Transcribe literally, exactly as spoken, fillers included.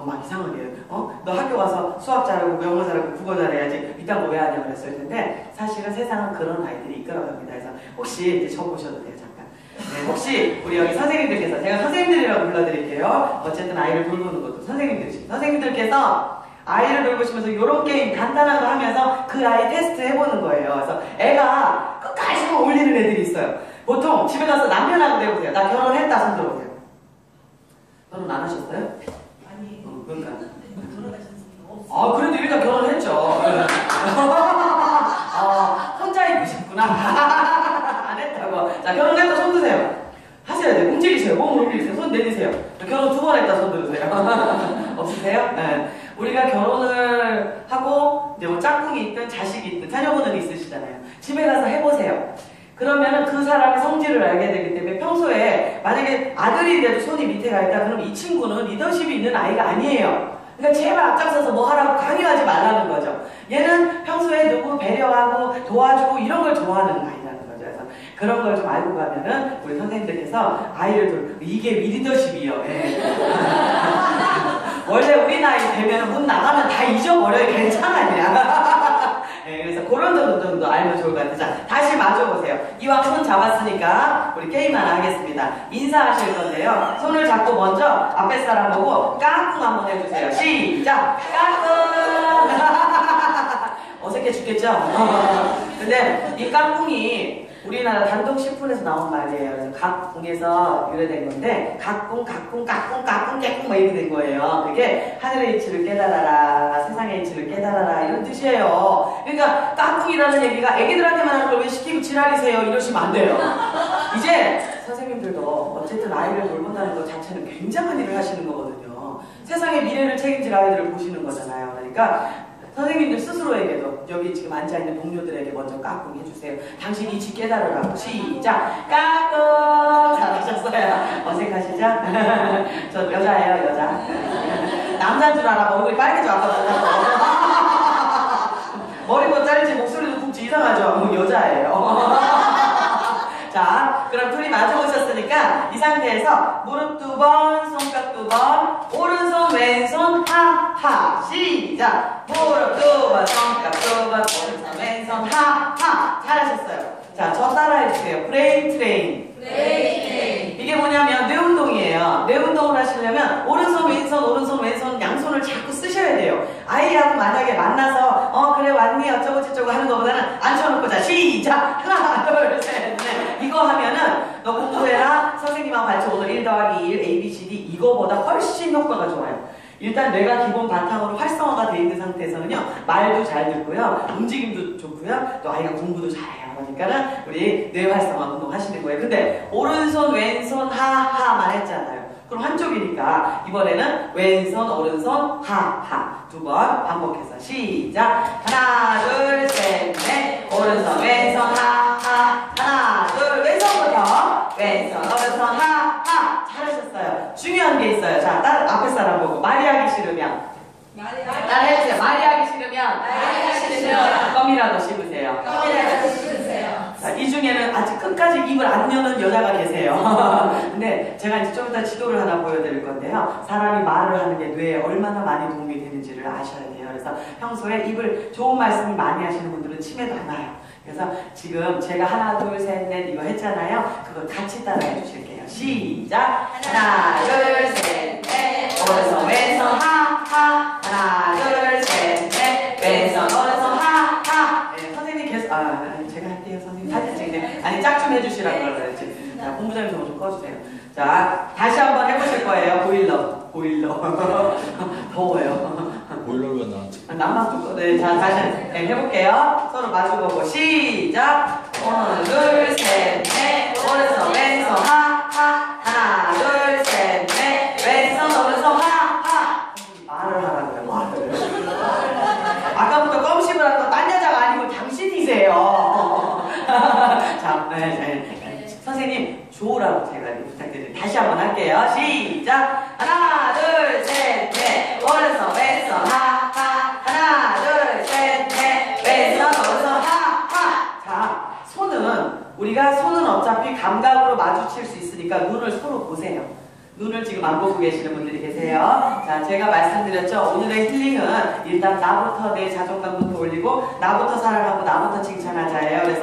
어, 막 이상하게 어? 너 학교 가서 수학 잘하고 영어 잘하고 국어 잘해야지 이딴 거 왜 하냐고 그랬을 텐데 사실은 세상은 그런 아이들이 이끌어갑니다. 그래서 혹시 이제 적으셔도 돼요. 잠깐. 네, 혹시 우리 여기 선생님들께서 제가 선생님들이라고 불러드릴게요. 어쨌든 아이를 돌보는 것도 선생님들이십니다. 선생님들께서 아이를 돌보시면서 이런 게임 간단한 거 하면서 그 아이 테스트 해보는 거예요. 그래서 애가 끝까지 올리는 애들이 있어요. 보통 집에 가서 남편하고 내보세요. 나 결혼했다 손 들어보세요. 결혼 안 하셨어요? 아니. 어, 그러니까. 돌아가신 분이 없어요. 아, 그래도 일단 결혼했죠. 아, 혼자 있고 싶구나. 안 했다고. 자, 결혼했다 손 드세요. 하셔야 돼요. 움직이세요. 몸을 움직이세요. 손 내리세요. 결혼 두 번 했다 손 들으세요. 없으세요? 네. 우리가 결혼을 하고 이제 뭐 짝꿍이 있든 자식이 있든 자녀분은 있으시잖아요. 집에 가서 해보세요. 그러면은 그 사람의 성질을 알게 되기 때문에 평소에 만약에 아들이 돼도 손이 밑에 가 있다 그러면 이 친구는 리더십이 있는 아이가 아니에요. 그러니까 제발 앞장서서 뭐 하라고 강요하지 말라는 거죠. 얘는 평소에 누구 배려하고 도와주고 이런 걸 좋아하는 아이라는 거죠. 그래서 그런 걸 좀 알고 가면은 우리 선생님들께서 아이를 돌 이게 리더십이요. 예. 원래 우리 나이 되면 문 나가면 다 잊어버려요. 괜찮아요. 네, 그래서 그런 정도 정도 알면 좋을 것 같아요. 자, 다시 마주보세요. 이왕 손 잡았으니까 우리 게임 하나 하겠습니다. 인사하실 건데요. 손을 잡고 먼저 앞에 사람 보고 까꿍 한번 해주세요. 시작! 까꿍! 어색해 죽겠죠? 근데 이 까꿍이 우리나라 단독식품에서 나온 말이에요. 그래서 각궁에서 유래된 건데 각궁, 각궁, 각궁, 각궁, 깨궁 막 이렇게 된 거예요. 그게 하늘의 이치를 깨달아라, 세상의 이치를 깨달아라 이런 뜻이에요. 그러니까 까꿍이라는 얘기가 애기들한테만 하는 걸 왜 시키고 지랄이세요 이러시면 안 돼요. 이제 선생님들도 어쨌든 아이를 돌본다는 것 자체는 굉장한 일을 하시는 거거든요. 세상의 미래를 책임질 아이들을 보시는 거잖아요. 그러니까 선생님들 스스로에게도 여기 지금 앉아있는 동료들에게 먼저 까꿍 해주세요. 당신 이치 깨달으라고. 시작! 까꿍! 잘하셨어요. 어색하시죠? 저 여자예요, 여자. 남자인 줄 알아. 얼굴이 빨개져. 아까 머리도 자르지 목소리도 굵지 이상하죠? 뭐 여자예요. 자, 그럼 둘이 마주보셨으니까 이 상태에서 무릎 두 번, 손뼉 두 번, 오른손, 왼손, 하하. 시작! 무릎 두 번, 손뼉 두 번, 오른손, 왼손, 하하. 잘하셨어요. 자, 저 따라해주세요. 브레인 트레인. 브레인 트레인. 이게 뭐냐면 뇌 운동이에요. 뇌 운동을 하시려면 오른손, 왼손, 오른손, 왼손 양손을 자꾸 쓰셔야 돼요. 아이하고 만약에 만나서 어 그래 왔니 어쩌고 저쩌고 하는 것보다는 앉혀놓고 자 시작! 하나 둘 셋 넷 이거 하면은 너 공부해라 선생님하고 같이 오늘 일 더하기 일 에이 비 씨 디 이거보다 훨씬 효과가 좋아요. 일단 뇌가 기본 바탕으로 활성화가 되어 있는 상태에서는요 말도 잘 듣고요 움직임도 좋고요 또 아이가 공부도 잘해요. 그러니까는 우리 뇌 활성화 운동 하시는 거예요. 근데 오른손 왼손 하하만 했잖아요. 그럼 한쪽이니까 이번에는 왼손 오른손 하하 두 번 반복해서 시작. 하나 둘 셋 넷 오른손 왼손 하하 하나 둘 왼손부터 왼손 오른손 하하 잘하셨어요. 중요한 게 있어요. 자, 딸 앞에 사람 보고 말이 하기 싫으면 딸 해주세요. 말이 하기 싫으면 말이 하기 싫으면 껌이라도 씹으세요. 껌이라도 씹으세요. 자, 이 중에는 아직 끝까지 입을 안 여는 여자가 계세요. 근데 제가 이제 좀 이따 지도를 하나 보여드릴 건데요. 사람이 말을 하는 게 뇌에 얼마나 많이 도움이 되는지를 아셔야 돼요. 그래서 평소에 입을 좋은 말씀을 많이 하시는 분들은 치매도 안 와요. 그래서 지금 제가 하나 둘 셋 넷 이거 했잖아요. 그거 같이 따라해 주실게요. 시작! 하나 둘 셋 넷 오른손 왼손 하하 하나 둘 셋 넷 왼손 오른손 하하 네, 선생님 계속 아 제가 할게요. 선생님 사진 찍네. 아니 짝 좀 해주시라고 그러지. 자, 본부장님 좀 좀 꺼주세요. 자, 다시 한번 해보실 거예요. 보일러 보일러 더워요. 보일러가 나왔지. 남만 두고 네, 자 다시 네, 해볼게요. 서로 마주보고 시작. 하나 둘 셋 넷 오른손 왼손 하하 하나 둘 셋 넷 왼손 오른손 하하 말을 하라고요. 말을. 아까부터 껌씹을 하던 딴 여자가 아니고 당신이세요. 자, 네, 네. 선생님 좋으라고 제가 부탁드립니다. 다시 한번 할게요. 시작. 하나 둘 셋 넷 오른손 왼손 하하 하나 둘 셋 넷 왼손 오른손 하하. 자, 손은 우리가 손은 어차피 감각으로 마주칠 수 있으니까 눈을 서로 보세요. 눈을 지금 안 보고 계시는 분들이 계세요. 자, 제가 말씀드렸죠. 오늘의 힐링은 일단 나부터 내 자존감부터 올리고 나부터 사랑하고 나부터 칭찬하자예요. 그래서